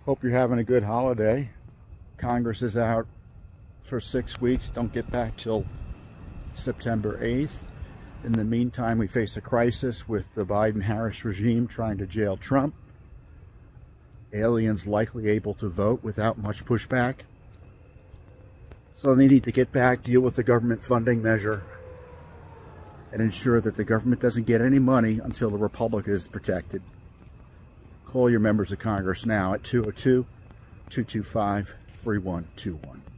Hope you're having a good holiday. Congress is out for 6 weeks. Don't get back till September 8th. In the meantime, we face a crisis with the Biden-Harris regime trying to jail Trump. Aliens likely able to vote without much pushback. So they need to get back, deal with the government funding measure, and ensure that the government doesn't get any money until the Republic is protected. Call your members of Congress now at 202-225-3121.